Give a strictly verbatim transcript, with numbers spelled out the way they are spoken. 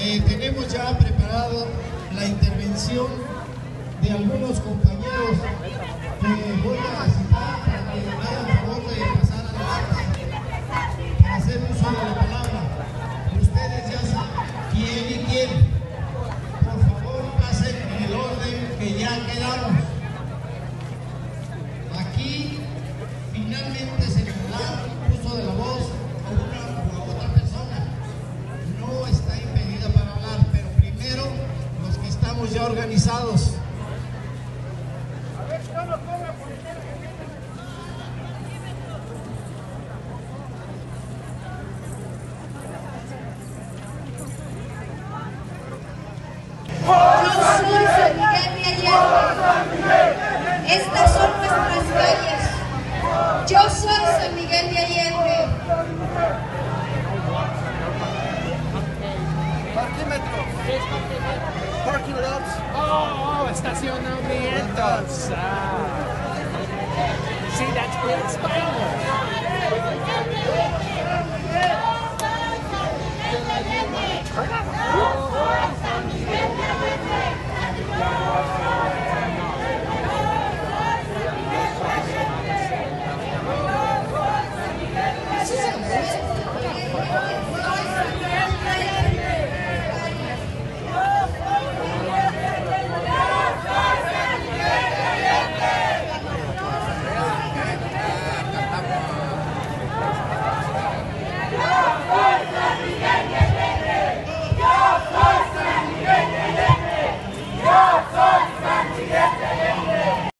Eh, tenemos ya preparado la intervención de algunos compañeros que voy a citar para que me hagan favor de pasar adelante para hacer uso de la palabra. Ustedes ya saben quién y quién. Por favor, pasen en el orden que ya quedamos. Aquí finalmente se le da uso de la voz a una o a otra persona. No está impedida para hablar, pero primero los que estamos ya organizados. Estas son nuestras calles. Yo soy San Miguel de Allende. Parquímetros. Parking lots. Oh, estacionamientos. Ah. See, that's good.